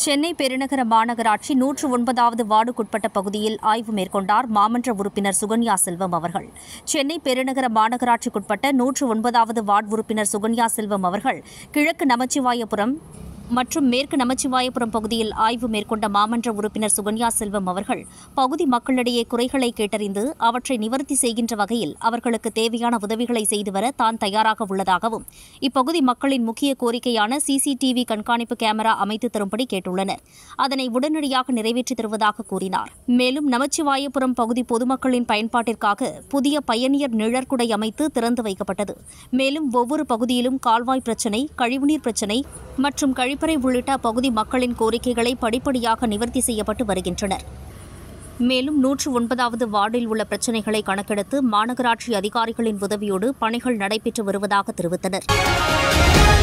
சென்னை பெருநகர மாநகராட்சி 109வது வார்டுக்குட்பட்ட பகுதியில் ஆய்வு மேற்கொண்டார் மாமன்ற உறுப்பினர் சுகன்யா செல்வம் அவர்கள். சென்னை பெருநகர மாநகராட்சிக்குட்பட்ட 109வது வார்டு உறுப்பினர் சுகன்யா செல்வம் அவர்கள் கிழக்கு நமச்சிவாயபுரம் மற்றும் மேற்கு நமச்சிவாயபுரம் பகுதியில் ஆய்வு மேற்கொண்ட மாமன்ற உறுப்பினர் சுகன்யா செல்வம் அவர்கள் பகுதி மக்களிடையே குறைகளை கேட்டறிந்து அவற்றை நிவர்த்தி செய்கின்ற வகையில் அவர்களுக்கு தேவையான உதவிகளை செய்து வர தான் தயாராக உள்ளதாகவும், இப்பகுதி மக்களின் முக்கிய கோரிக்கையான சிசிடிவி கண்காணிப்பு கேமரா அமைத்து தரும்படி கேட்டுள்ளனர். அதனை உடனடியாக நிறைவேற்றி தருவதாக கூறினார். மேலும் நமச்சிவாயபுரம் பகுதி பொதுமக்களின் பயன்பாட்டிற்காக புதிய பயணியர் நிழற்குடை அமைத்து திறந்து வைக்கப்பட்டது. மேலும் ஒவ்வொரு பகுதியிலும் கால்வாய் பிரச்சினை, கழிவுநீர் பிரச்சினை மற்றும் கழிப்பறை உள்ளிட்ட பகுதி மக்களின் கோரிக்கைகளை படிப்படியாக நிவர்த்தி செய்யப்பட்டு வருகின்றனர். மேலும் 109வது வார்டில் உள்ள பிரச்சினைகளை கணக்கெடுத்து மாநகராட்சி அதிகாரிகளின் உதவியோடு பணிகள் நடைபெற்று வருவதாக தெரிவித்தனர்.